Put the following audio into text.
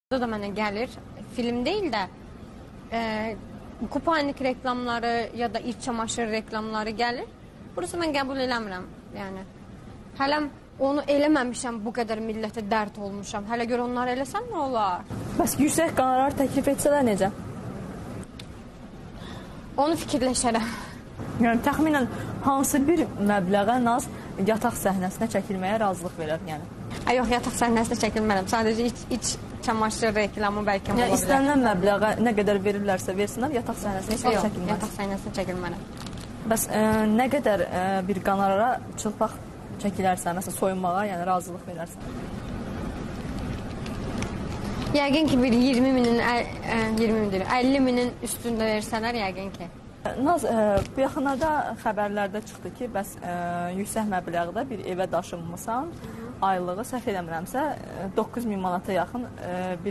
Da mənə gəlir, film deyil də kupanik reklamları ya da iç çamaşır reklamları gəlir. Burası mən qəbul eləmirəm. Yəni hələm onu eləməmişəm, bu qədər millətə dərd olmuşam. Hələ gör onları eləsəm nə olar? Bəs yüksək qonorar təklif etsələr necə? Onu fikirləşərəm. Yəni təxminən hansı bir məbləğə Naz yataq səhnəsinə çəkilməyə razılıq verər, yəni? Yox, yataq səhnəsinə çəkilmərəm. Sadəcə iç çamaşır reklamı bəlkə ola bilər. İstənilən məbləğə nə qədər verirlərsə versinlər, yataq səhnəsinə heç vaxt çəkilməz. Yataq səhnəsinə çəkilmərəm. Bəs nə qədər bir qonorara çılpaq çəkilərsə, məsələn soyunmağa, yəni razılıq verərsən? Yəqin ki bir 20 minin, 50 minin üstündə versələr yəqin ki. Naz, bu yaxınlarda xəbərlərdə çıxdı ki, bəs yüksək məbləğdə bir evə daşınmısan, aylığı səhv eləmirəmsə 9000 manata yaxın bir